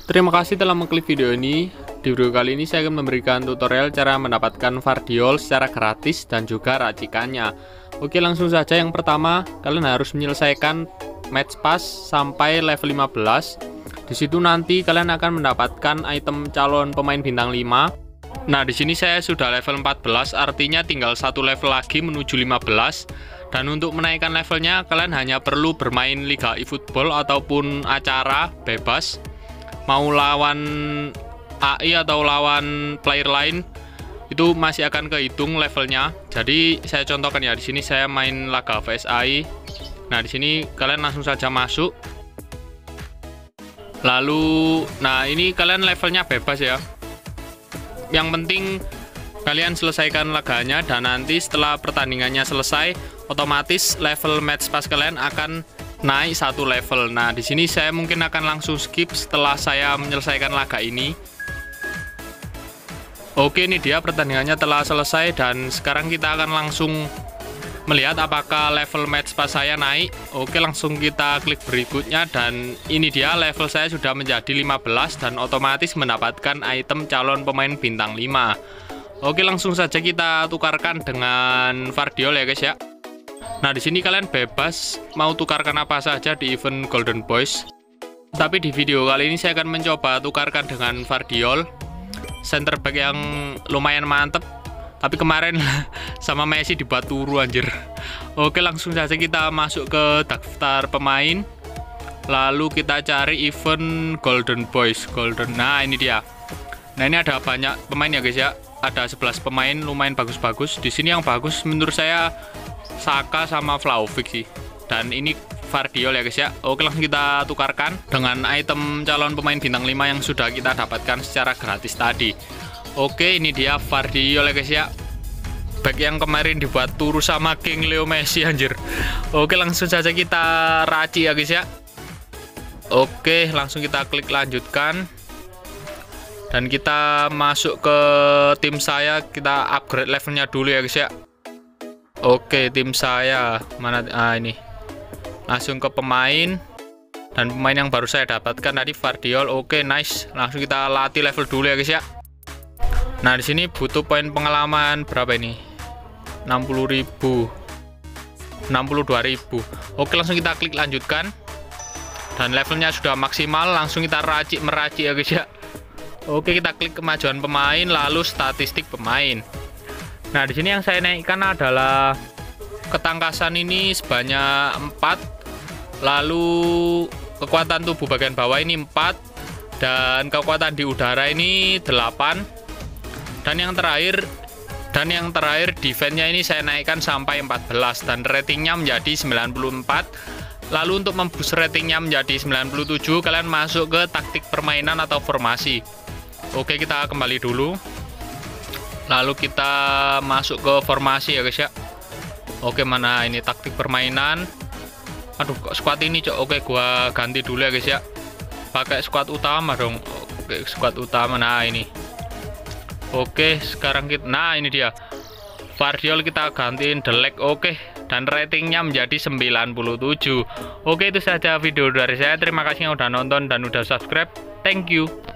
Terima kasih telah mengklik video ini. Di video kali ini saya akan memberikan tutorial cara mendapatkan Vardiol secara gratis dan juga racikannya. Oke, langsung saja. Yang pertama, kalian harus menyelesaikan match pass sampai level 15. Di situ nanti kalian akan mendapatkan item calon pemain bintang 5. Nah, di sini saya sudah level 14, artinya tinggal satu level lagi menuju 15. Dan untuk menaikkan levelnya, kalian hanya perlu bermain Liga eFootball ataupun acara bebas. Mau lawan AI atau lawan player lain, itu masih akan kehitung levelnya. Jadi saya contohkan ya, di sini saya main laga vs AI. Nah, di sini kalian langsung saja masuk. Lalu, nah ini kalian levelnya bebas ya. Yang penting kalian selesaikan laganya, dan nanti setelah pertandingannya selesai, otomatis level match pass kalian akan naik satu level. Nah, di sini saya mungkin akan langsung skip setelah saya menyelesaikan laga ini. Oke, ini dia pertandingannya telah selesai, dan sekarang kita akan langsung melihat apakah level match pass saya naik. Oke, langsung kita klik berikutnya, dan ini dia level saya sudah menjadi 15 dan otomatis mendapatkan item calon pemain bintang 5. Oke, langsung saja kita tukarkan dengan Vardiol ya guys ya. Nah, di sini kalian bebas mau tukarkan apa saja di event Golden Boys. Tapi di video kali ini saya akan mencoba tukarkan dengan Vardiol, center back yang lumayan mantep. Tapi kemarin sama Messi dibuat turu anjir. Oke, langsung saja kita masuk ke daftar pemain. Lalu kita cari event Golden Boys. Nah, ini dia. Nah, ini ada banyak pemain ya guys ya. Ada 11 pemain lumayan bagus-bagus. Di sini yang bagus menurut saya Saka sama Vlahovic sih. Dan ini Vardiol ya guys ya. Oke, langsung kita tukarkan dengan item calon pemain bintang 5 yang sudah kita dapatkan secara gratis tadi. Oke, ini dia Vardiol ya guys ya. Back yang kemarin dibuat turu sama King Leo Messi anjir. Oke, langsung saja kita raci ya guys ya. Oke, langsung kita klik lanjutkan. Dan kita masuk ke tim saya, kita upgrade levelnya dulu ya guys ya. Oke, tim saya mana? Ini langsung ke pemain, dan pemain yang baru saya dapatkan tadi Vardiol. Oke, nice. Langsung kita latih level dulu ya guys ya. Nah, di sini butuh poin pengalaman berapa ini? 60.000, 62.000. Oke, langsung kita klik lanjutkan. Dan levelnya sudah maksimal, langsung kita meracik ya guys ya. Oke, kita klik kemajuan pemain, lalu statistik pemain. Nah, di sini yang saya naikkan adalah ketangkasan ini sebanyak 4, lalu kekuatan tubuh bagian bawah ini 4, dan kekuatan di udara ini 8, dan yang terakhir defense-nya ini saya naikkan sampai 14, dan ratingnya menjadi 94. Lalu untuk memboost ratingnya menjadi 97, kalian masuk ke taktik permainan atau formasi. Oke, kita kembali dulu. Lalu kita masuk ke formasi ya guys ya. Oke, mana ini taktik permainan. Aduh, kok squad ini cok. Oke, gua ganti dulu ya guys ya. Pakai squad utama dong. Oke, squad utama. Nah, ini. Oke, sekarang kita, nah ini dia Vardiol, kita gantiin Delek. Oke, dan ratingnya menjadi 97. Oke, itu saja video dari saya. Terima kasih yang udah nonton dan udah subscribe. Thank you.